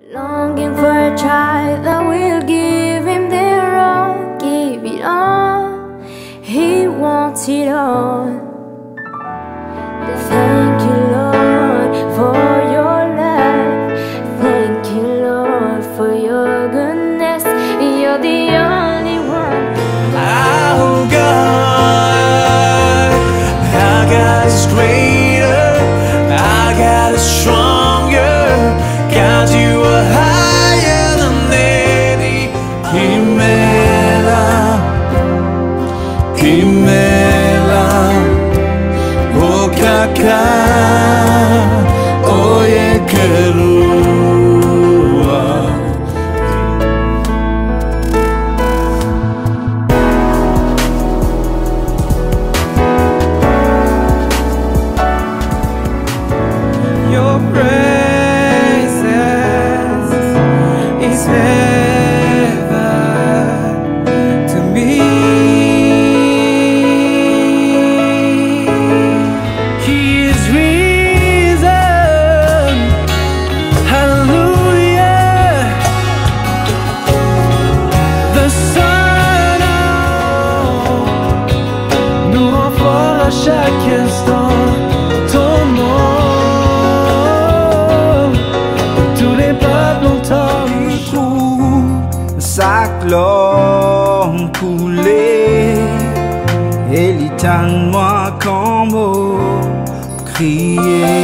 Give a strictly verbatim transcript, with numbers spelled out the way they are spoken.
Longing for a child that will give him their all, give it all. He wants it all. Thank you, Lord, for your love. Thank you, Lord, for your goodness. You're the only one. Oh God, our God is greater, our God is stronger. God, you are higher than any. Imela, Imela, O Kaka, O Yekerua. Your praise is heaven to me. He is risen, hallelujah. The Son of, nous rend fort à chaque instant. Ton nom, tous les peuples entendent. Sa gloire coulée et l'éternel moi comme crier.